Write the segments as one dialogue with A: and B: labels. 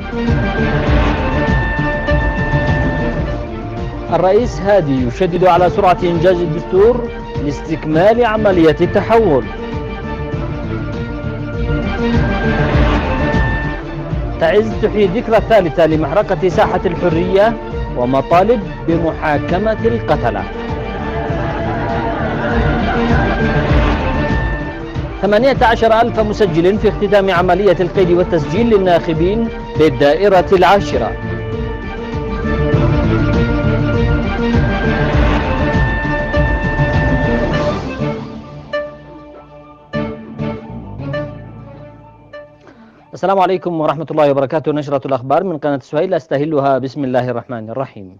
A: الرئيس هادي يشدد على سرعة إنجاز الدستور لاستكمال عملية التحول. تعز تحيي الذكرى الثالثة لمحرقة ساحة الحرية ومطالب بمحاكمة القتلة. 18,000 مسجل في اختتام عملية القيد والتسجيل للناخبين بالدائرة العاشرة. السلام عليكم ورحمة الله وبركاته. نشرة الأخبار من قناة سهيل أستهلها بسم الله الرحمن الرحيم.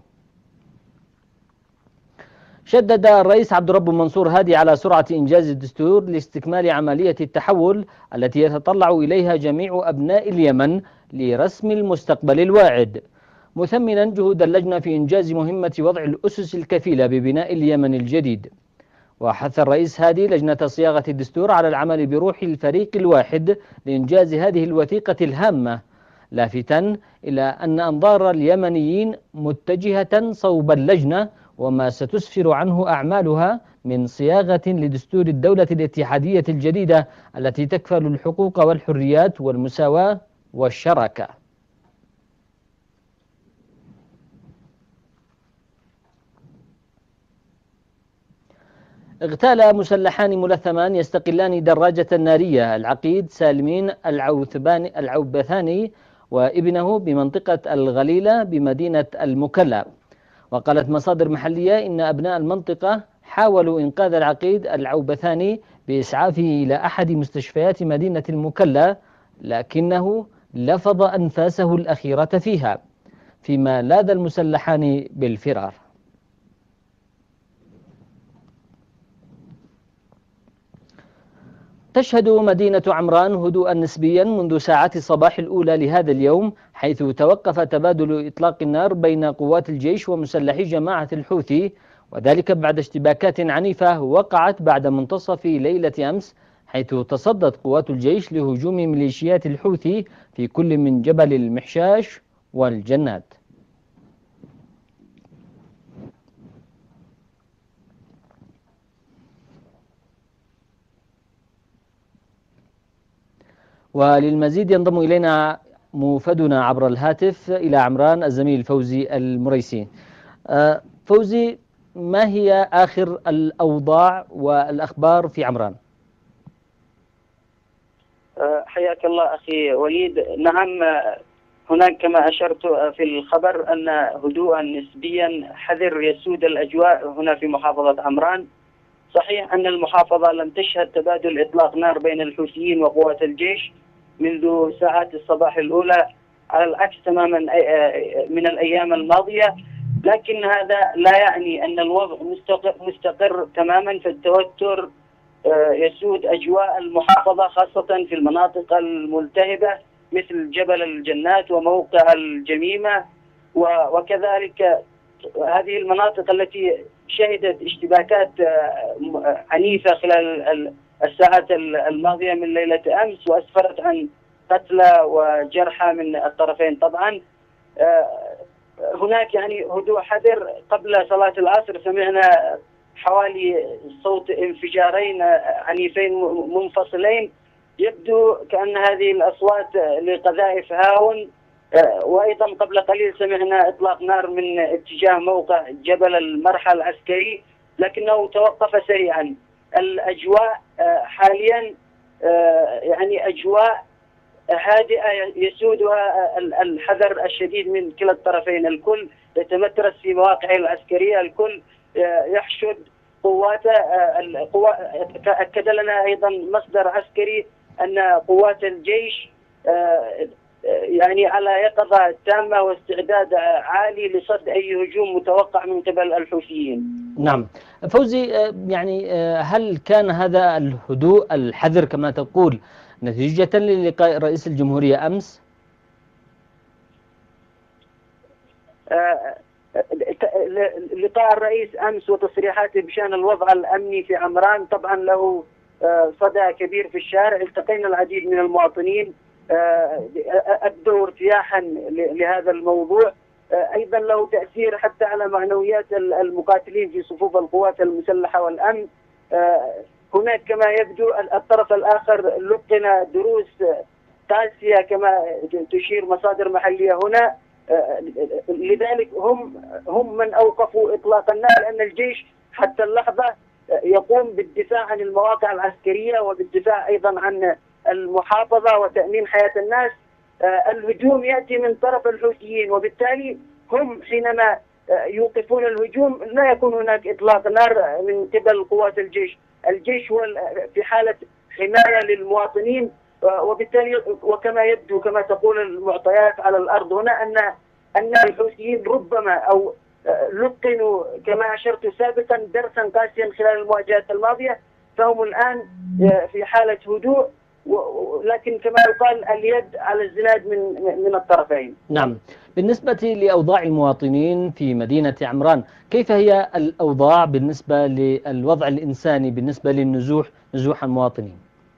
A: شدد الرئيس عبد الرب منصور هادي على سرعة إنجاز الدستور لاستكمال عملية التحول التي يتطلع إليها جميع أبناء اليمن لرسم المستقبل الواعد، مثمنا جهود اللجنة في إنجاز مهمة وضع الأسس الكفيلة ببناء اليمن الجديد. وحث الرئيس هادي لجنة صياغة الدستور على العمل بروح الفريق الواحد لإنجاز هذه الوثيقة الهامة، لافتا إلى أن أنظار اليمنيين متجهة صوب اللجنة وما ستسفر عنه أعمالها من صياغة لدستور الدولة الاتحادية الجديدة التي تكفل الحقوق والحريات والمساواة والشراكة. اغتال مسلحان ملثمان يستقلان دراجة نارية العقيد سالمين العوبثاني وابنه بمنطقة الغليلة بمدينة المكلا. وقالت مصادر محلية إن أبناء المنطقة حاولوا إنقاذ العقيد العوبثاني بإسعافه إلى أحد مستشفيات مدينة المكلا، لكنه لفظ أنفاسه الأخيرة فيها، فيما لاذ المسلحان بالفرار. تشهد مدينة عمران هدوءا نسبيا منذ ساعات الصباح الأولى لهذا اليوم، حيث توقف تبادل إطلاق النار بين قوات الجيش ومسلحي جماعة الحوثي، وذلك بعد اشتباكات عنيفة وقعت بعد منتصف ليلة أمس، حيث تصدت قوات الجيش لهجوم ميليشيات الحوثي في كل من جبل المحشاش والجنات. وللمزيد ينضم إلينا موفدنا عبر الهاتف إلى عمران الزميل فوزي المريسي. فوزي، ما هي آخر الأوضاع والأخبار في عمران؟
B: حياك الله أخي وليد. نعم، هناك كما أشرت في الخبر أن هدوءا نسبيا حذر يسود الأجواء هنا في محافظة عمران. صحيح أن المحافظة لم تشهد تبادل إطلاق نار بين الحوثيين وقوات الجيش منذ ساعات الصباح الأولى، على العكس تماما من الأيام الماضية، لكن هذا لا يعني أن الوضع مستقر تماما، فالتوتر يسود أجواء المحافظة خاصة في المناطق الملتهبة مثل جبل الجنات وموقع الجميمة، وكذلك هذه المناطق التي شهدت اشتباكات عنيفة خلال الساعات الماضية من ليلة أمس، وأسفرت عن قتلى وجرحى من الطرفين. طبعا هناك يعني هدوء حذر. قبل صلاة العصر سمعنا حوالي صوت انفجارين عنيفين منفصلين، يبدو كأن هذه الأصوات لقذائف هاون. وأيضا قبل قليل سمعنا إطلاق نار من اتجاه موقع جبل المرحى العسكري، لكنه توقف سريعا. الأجواء حاليا يعني أجواء هادئة يسودها الحذر الشديد من كلا الطرفين، الكل يتمترس في مواقعه العسكرية، الكل يحشد قواته. أكد لنا أيضا مصدر عسكري أن قوات الجيش يعني على يقظة تامة واستعداد عالي لصد أي هجوم متوقع من قبل الحوثيين.
A: نعم فوزي، يعني هل كان هذا الهدوء الحذر كما تقول نتيجة للقاء رئيس الجمهورية أمس؟
B: لقاء الرئيس أمس وتصريحاته بشأن الوضع الأمني في عمران طبعا له صدى كبير في الشارع. التقينا العديد من المواطنين، أبدوا اجتياحا لهذا الموضوع أيضا له تأثير حتى على معنويات المقاتلين في صفوف القوات المسلحة والأمن. هناك كما يبدو الطرف الآخر لقن دروس قاسية كما تشير مصادر محلية هنا، لذلك هم من أوقفوا إطلاق النار، لأن الجيش حتى اللحظة يقوم بالدفاع عن المواقع العسكرية وبالدفاع أيضا عن المحافظة وتأمين حياة الناس. الهجوم يأتي من طرف الحوثيين، وبالتالي هم حينما يوقفون الهجوم لا يكون هناك إطلاق نار من قبل قوات الجيش. الجيش هو في حالة حماية للمواطنين، وبالتالي وكما يبدو كما تقول المعطيات على الأرض هنا أن الحوثيين ربما أو لقنوا كما أشرت سابقا درسا قاسيا خلال المواجهات الماضية، فهم الآن في حالة هدوء، لكن كما يقال اليد على الزناد من الطرفين.
A: نعم. بالنسبة لأوضاع المواطنين في مدينة عمران، كيف هي الأوضاع بالنسبة للوضع الإنساني بالنسبة نزوح المواطنين؟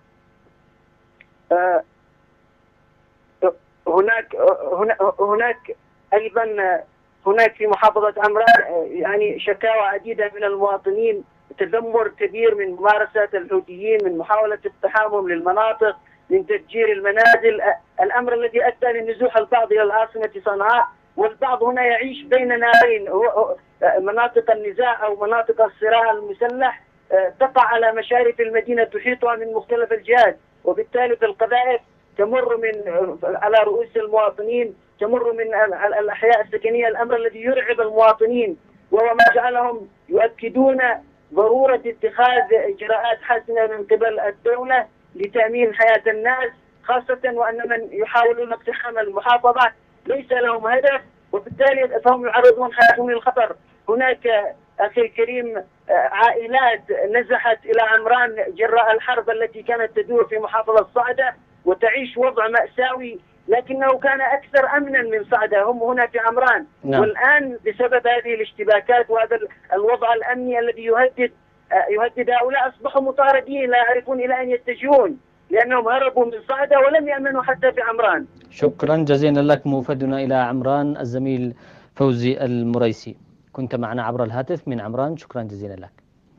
B: هناك أيضا هناك في محافظة عمران يعني شكاوى عديدة من المواطنين، تذمر كبير من ممارسة الحوثيين، من محاولة اقتحامهم للمناطق، من تفجير المنازل، الأمر الذي أدى لنزوح البعض إلى العاصمة صنعاء، والبعض هنا يعيش بين نارين. مناطق النزاع أو مناطق الصراع المسلح تقع على مشارف المدينة تحيطها من مختلف الجهات، وبالتالي القذائف تمر على رؤوس المواطنين، تمر من الأحياء السكنية، الأمر الذي يرعب المواطنين، وهو ما جعلهم يؤكدون ضرورة اتخاذ إجراءات حاسمة من قبل الدولة لتأمين حياة الناس، خاصة وأن من يحاولون اقتحام المحافظة ليس لهم هدف، وبالتالي فهم يعرضون حياتهم للخطر. هناك أخي الكريم عائلات نزحت إلى عمران جراء الحرب التي كانت تدور في محافظة صعدة وتعيش وضع مأساوي، لكنه كان أكثر أمنا من صعدة، هم هنا في عمران. نعم. والآن بسبب هذه الاشتباكات وهذا الوضع الأمني الذي يهدد هؤلاء أصبحوا مطاردين لا يعرفون إلى أين يتجهون، لأنهم هربوا من صعدة ولم يأمنوا حتى في عمران.
A: شكرا جزيلا لك موفدنا إلى عمران الزميل فوزي المريسي، كنت معنا عبر الهاتف من عمران، شكرا جزيلا لك.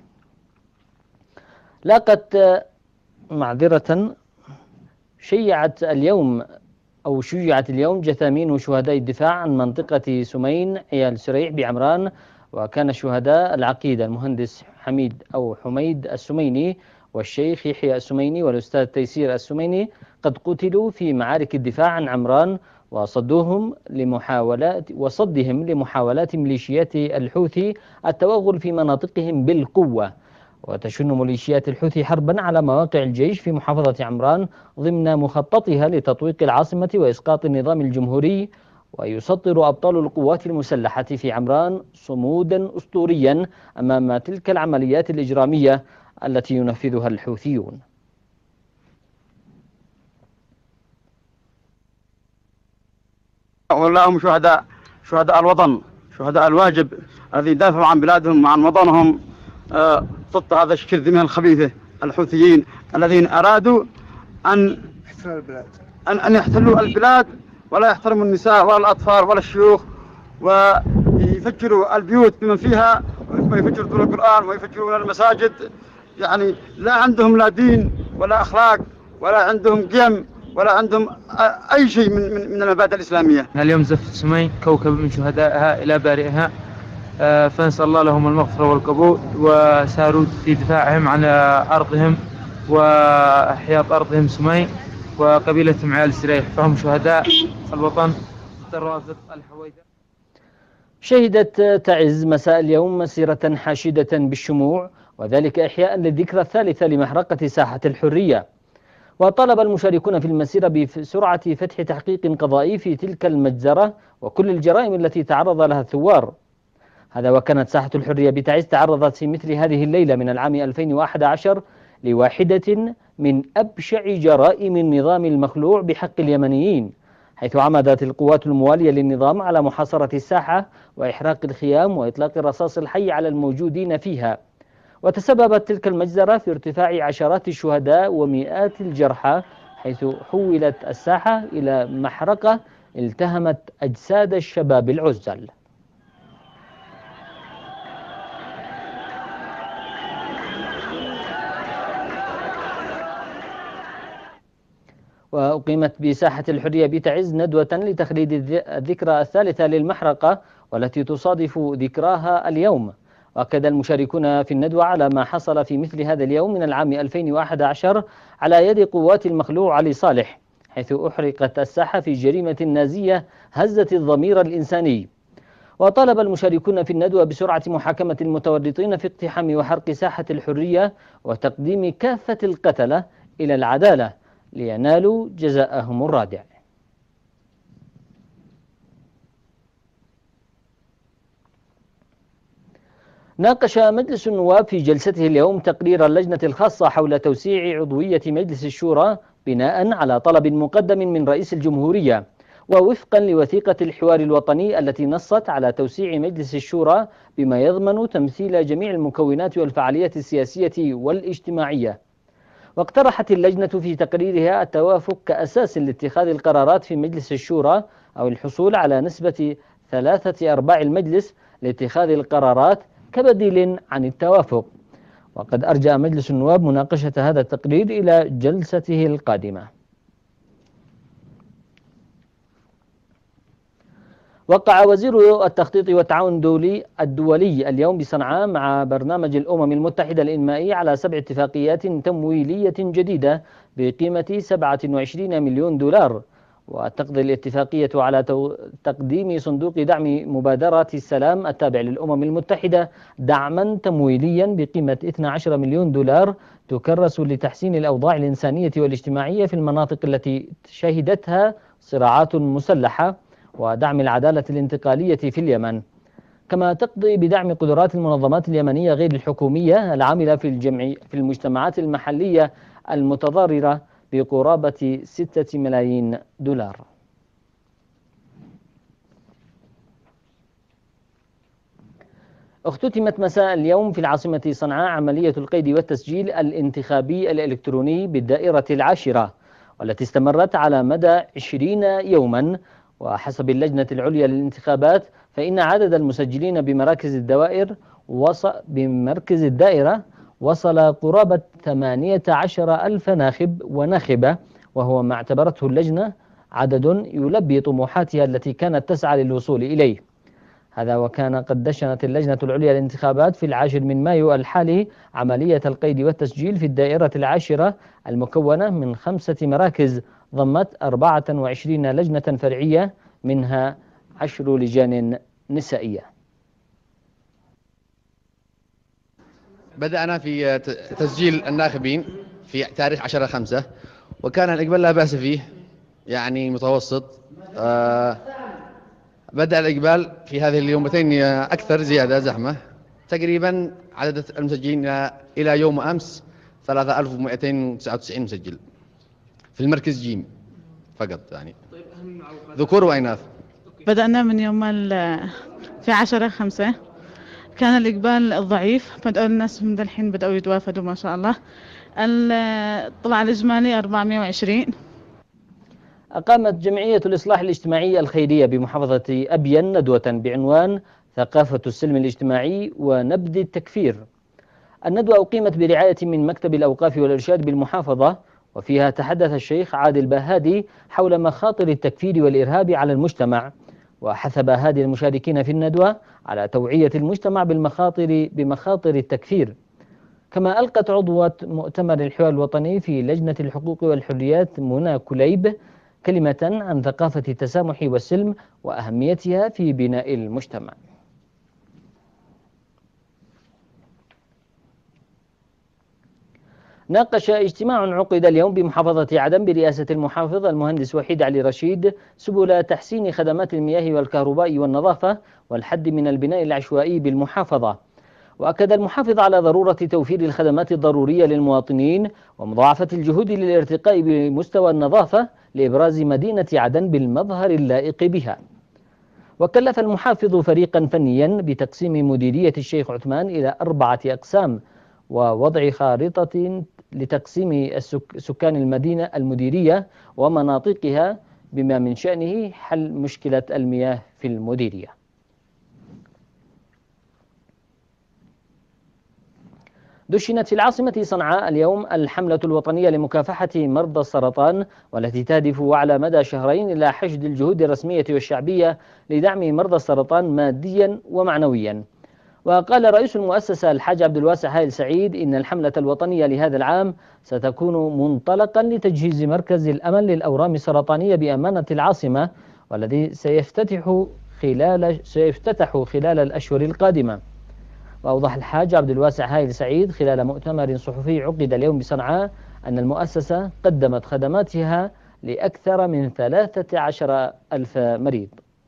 A: لاقت شيعت اليوم جثامين شهداء الدفاع عن منطقة سمين عيال سريع بعمران، وكان شهداء العقيدة المهندس حميد السميني والشيخ يحيى السميني والأستاذ تيسير السميني قد قتلوا في معارك الدفاع عن عمران وصدهم لمحاولات ميليشيات الحوثي التوغل في مناطقهم بالقوة. وتشن ميليشيات الحوثي حربا على مواقع الجيش في محافظة عمران ضمن مخططها لتطويق العاصمة وإسقاط النظام الجمهوري، ويسطر أبطال القوات المسلحة في عمران صمودا أسطوريا أمام تلك العمليات الإجرامية التي ينفذها الحوثيون.
C: والله هم شهداء الوطن، شهداء الواجب الذي دافعوا عن بلادهم وعن وطنهم ضد هذا الشرذمة الخبيثة الحوثيين الذين أرادوا أن يحتلوا البلاد ولا يحترموا النساء ولا الأطفال ولا الشيوخ، ويفجروا البيوت بمن فيها، ويفجروا دور القرآن ويفجرون المساجد. يعني لا عندهم لا دين ولا أخلاق ولا عندهم قيم ولا عندهم أي شيء من المبادئ الإسلامية.
D: اليوم زفت سمين كوكب من شهدائها إلى بارئها، فنسأل الله لهم المغفرة والقبول، وساروا في دفاعهم عن أرضهم وإحياء أرضهم سمين وقبيلتهم عيال سريح، فهم شهداء الوطن ضد الروافض الحويدة.
A: شهدت تعز مساء اليوم مسيرة حاشدة بالشموع، وذلك إحياء للذكرى الثالثة لمحرقة ساحة الحرية. وطالب المشاركون في المسيرة بسرعة فتح تحقيق قضائي في تلك المجزرة وكل الجرائم التي تعرض لها الثوار. هذا وكانت ساحة الحرية بتعز تعرضت في مثل هذه الليلة من العام 2011 لواحدة من أبشع جرائم النظام المخلوع بحق اليمنيين، حيث عمدت القوات الموالية للنظام على محاصرة الساحة وإحراق الخيام وإطلاق الرصاص الحي على الموجودين فيها. وتسببت تلك المجزرة في ارتفاع عشرات الشهداء ومئات الجرحى، حيث حولت الساحة إلى محرقة التهمت أجساد الشباب العزل. وأقيمت بساحة الحرية بتعز ندوة لتخليد الذكرى الثالثة للمحرقة والتي تصادف ذكراها اليوم. وأكد المشاركون في الندوة على ما حصل في مثل هذا اليوم من العام 2011 على يد قوات المخلوع علي صالح، حيث أحرقت الساحة في جريمة نازية هزت الضمير الإنساني. وطالب المشاركون في الندوة بسرعة محاكمة المتورطين في اقتحام وحرق ساحة الحرية وتقديم كافة القتلة إلى العدالة لينالوا جزاءهم الرادع. ناقش مجلس النواب في جلسته اليوم تقرير اللجنة الخاصة حول توسيع عضوية مجلس الشورى بناء على طلب مقدم من رئيس الجمهورية، ووفقا لوثيقة الحوار الوطني التي نصت على توسيع مجلس الشورى بما يضمن تمثيل جميع المكونات والفعاليات السياسية والاجتماعية. واقترحت اللجنة في تقريرها التوافق كأساس لاتخاذ القرارات في مجلس الشورى أو الحصول على نسبة 3/4 المجلس لاتخاذ القرارات كبديل عن التوافق. وقد أرجى مجلس النواب مناقشة هذا التقرير إلى جلسته القادمة. وقع وزير التخطيط والتعاون الدولي اليوم بصنعاء مع برنامج الأمم المتحدة الإنمائي على 7 اتفاقيات تمويلية جديدة بقيمة 27 مليون دولار. وتقضي الاتفاقية على تقديم صندوق دعم مبادرة السلام التابع للأمم المتحدة دعما تمويليا بقيمة 12 مليون دولار تكرس لتحسين الأوضاع الإنسانية والاجتماعية في المناطق التي شهدتها صراعات مسلحة ودعم العدالة الانتقالية في اليمن. كما تقضي بدعم قدرات المنظمات اليمنية غير الحكومية العاملة في المجتمعات المحلية المتضررة بقرابة 6 ملايين دولار. اختتمت مساء اليوم في العاصمة صنعاء عملية القيد والتسجيل الانتخابي الإلكتروني بالدائرة العاشرة، والتي استمرت على مدى 20 يوما. وحسب اللجنة العليا للانتخابات فإن عدد المسجلين بمركز الدائرة وصل قرابة 18,000 ناخب وناخبة، وهو ما اعتبرته اللجنة عدد يلبي طموحاتها التي كانت تسعى للوصول إليه. هذا وكان قد دشنت اللجنة العليا للانتخابات في 10 مايو الحالي عملية القيد والتسجيل في الدائرة العاشرة المكونة من 5 مراكز ضمت 24 لجنة فرعية، منها 10 لجان نسائية.
E: بدأنا في تسجيل الناخبين في تاريخ 10/5، وكان الإقبال لا بأس فيه، يعني متوسط. بدأ الإقبال في هذه اليومتين أكثر زيادة زحمة، تقريبا عدد المسجلين إلى يوم أمس 3299 مسجل في المركز جيم فقط، يعني ذكور وإناث.
F: بدأنا من يوم في 10/5 كان الإقبال ضعيف، بدأوا الناس من الحين بدأوا يتوافدوا ما شاء الله. الطلع الإجمالي 420.
A: أقامت جمعية الإصلاح الاجتماعي الخيرية بمحافظة أبين ندوة بعنوان ثقافة السلم الاجتماعي ونبذ التكفير. الندوة أقيمت برعاية من مكتب الأوقاف والإرشاد بالمحافظة، وفيها تحدث الشيخ عادل بهادي حول مخاطر التكفير والإرهاب على المجتمع، وحث بهادي المشاركين في الندوة على توعية المجتمع بمخاطر التكفير. كما ألقت عضوة مؤتمر الحوار الوطني في لجنة الحقوق والحريات منى كليب كلمة عن ثقافة التسامح والسلم وأهميتها في بناء المجتمع. ناقش اجتماع عقد اليوم بمحافظة عدن برئاسة المحافظ المهندس وحيد علي رشيد سبل تحسين خدمات المياه والكهرباء والنظافة والحد من البناء العشوائي بالمحافظة. وأكد المحافظ على ضرورة توفير الخدمات الضرورية للمواطنين ومضاعفة الجهود للارتقاء بمستوى النظافة لإبراز مدينة عدن بالمظهر اللائق بها. وكلف المحافظ فريقا فنيا بتقسيم مديرية الشيخ عثمان إلى 4 أقسام ووضع خارطة لتقسيم سكان المدينة المديرية ومناطقها بما من شأنه حل مشكلة المياه في المديرية. دشنت في العاصمة صنعاء اليوم الحملة الوطنية لمكافحة مرضى السرطان، والتي تهدف على مدى شهرين إلى حشد الجهود الرسمية والشعبية لدعم مرضى السرطان ماديا ومعنويا. وقال رئيس المؤسسة الحاج عبد الواسع هائل سعيد إن الحملة الوطنية لهذا العام ستكون منطلقا لتجهيز مركز الأمل للأورام السرطانية بأمانة العاصمة، والذي سيفتتح خلال الأشهر القادمة. وأوضح الحاج عبد الواسع هائل سعيد خلال مؤتمر صحفي عقد اليوم بصنعاء أن المؤسسة قدمت خدماتها لأكثر من 13,000 مريض.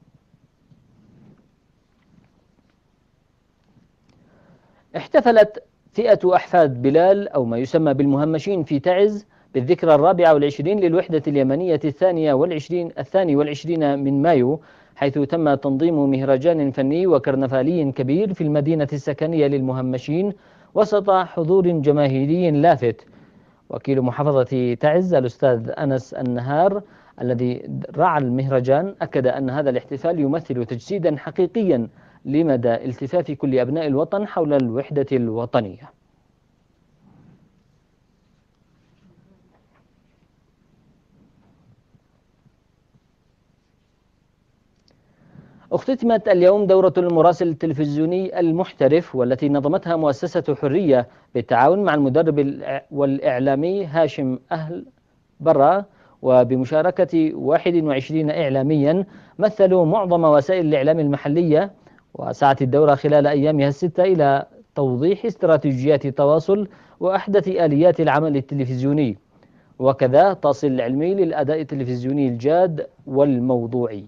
A: احتفلت فئة أحفاد بلال أو ما يسمى بالمهمشين في تعز بالذكرى 24 للوحدة اليمنية 22 من مايو، حيث تم تنظيم مهرجان فني وكرنفالي كبير في المدينة السكنية للمهمشين وسط حضور جماهيري لافت. وكيل محافظة تعز الأستاذ أنس النهار الذي رعى المهرجان أكد أن هذا الاحتفال يمثل تجسيدا حقيقيا لمدى التفاف كل أبناء الوطن حول الوحدة الوطنية. اختتمت اليوم دورة المراسل التلفزيوني المحترف، والتي نظمتها مؤسسة حرية بالتعاون مع المدرب والإعلامي هاشم أهل برا، وبمشاركة 21 إعلاميا مثلوا معظم وسائل الإعلام المحلية. وسعت الدورة خلال أيامها الستة إلى توضيح استراتيجيات التواصل وأحدث آليات العمل التلفزيوني، وكذا تأصيل العلمي للأداء التلفزيوني الجاد والموضوعي.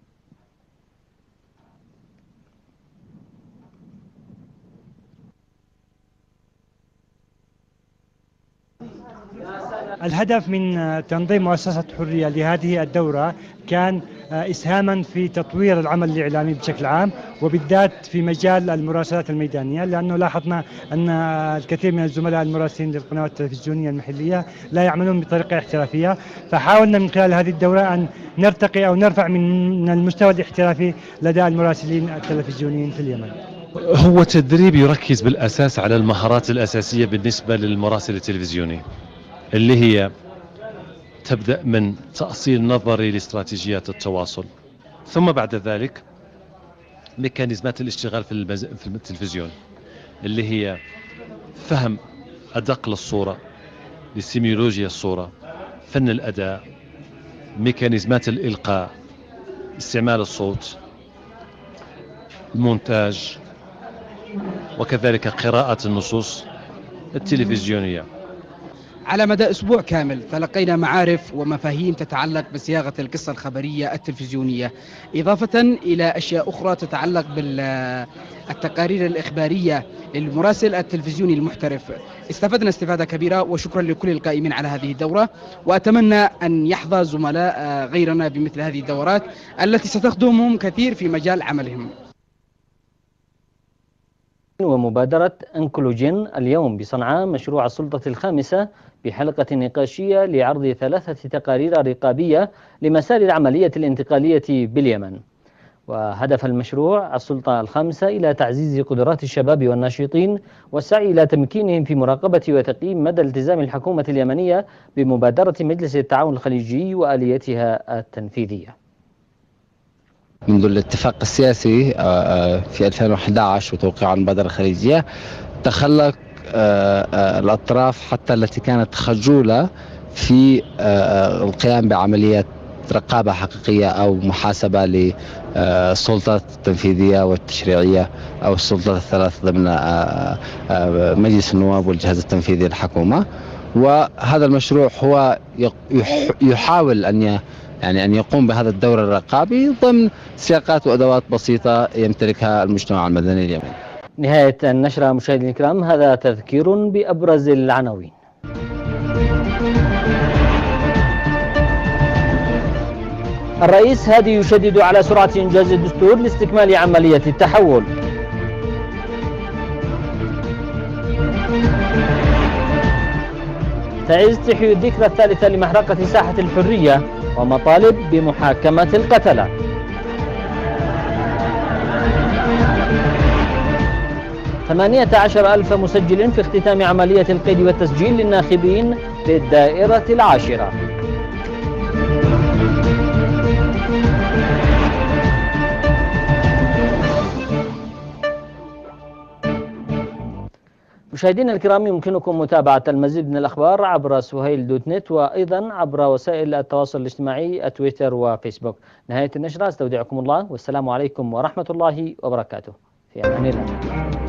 G: الهدف من تنظيم مؤسسة حرية لهذه الدورة كان إسهاما في تطوير العمل الإعلامي بشكل عام، وبالذات في مجال المراسلات الميدانية، لأنه لاحظنا أن الكثير من الزملاء المراسلين للقنوات التلفزيونية المحلية لا يعملون بطريقة احترافية، فحاولنا من خلال هذه الدورة أن نرتقي أو نرفع من المستوى الاحترافي لدى المراسلين التلفزيونيين في اليمن.
H: هو تدريب يركز بالأساس على المهارات الأساسية بالنسبة للمراسل التلفزيوني، اللي هي تبدأ من تأصيل نظري لاستراتيجيات التواصل، ثم بعد ذلك ميكانيزمات الاشتغال في التلفزيون، اللي هي فهم أدق للصورة، لسيميولوجيا الصورة، فن الأداء، ميكانيزمات الإلقاء، استعمال الصوت، المونتاج، وكذلك قراءة النصوص التلفزيونية.
I: على مدى أسبوع كامل تلقينا معارف ومفاهيم تتعلق بصياغة القصة الخبرية التلفزيونية، إضافة إلى أشياء أخرى تتعلق بالتقارير الإخبارية للمراسل التلفزيوني المحترف. استفدنا استفادة كبيرة، وشكرا لكل القائمين على هذه الدورة، وأتمنى أن يحظى زملاء غيرنا بمثل هذه الدورات التي ستخدمهم كثير في مجال عملهم.
A: ومبادرة أنكولوجين اليوم بصنعاء مشروع السلطة الخامسة بحلقة نقاشية لعرض 3 تقارير رقابية لمسار العملية الانتقالية باليمن. وهدف المشروع السلطة الخامسة إلى تعزيز قدرات الشباب والناشطين والسعي إلى تمكينهم في مراقبة وتقييم مدى التزام الحكومة اليمنية بمبادرة مجلس التعاون الخليجي وآليتها التنفيذية.
J: منذ الاتفاق السياسي في 2011 وتوقيع المبادرة الخليجية، تخلق الأطراف حتى التي كانت خجولة في القيام بعملية رقابة حقيقية أو محاسبة للسلطات التنفيذية والتشريعية أو السلطات الثلاث ضمن مجلس النواب والجهاز التنفيذي للحكومة. وهذا المشروع هو يحاول أن يقوم بهذا الدور الرقابي ضمن سياقات وأدوات بسيطة يمتلكها المجتمع المدني اليمني.
A: نهاية النشرة مشاهدينا الكرام، هذا تذكير بأبرز العناوين. الرئيس هادي يشدد على سرعة إنجاز الدستور لاستكمال عملية التحول. تعز تحيي الذكرى الثالثة لمحرقة ساحة الحرية ومطالب بمحاكمة القتلة. ثمانية عشر ألف مسجل في اختتام عملية القيد والتسجيل للناخبين للدائرة العاشرة. مشاهدينا الكرام، يمكنكم متابعة المزيد من الأخبار عبر سهيل.net وأيضا عبر وسائل التواصل الاجتماعي تويتر وفيسبوك. نهاية النشرة، استودعكم الله والسلام عليكم ورحمة الله وبركاته. في أمان الله.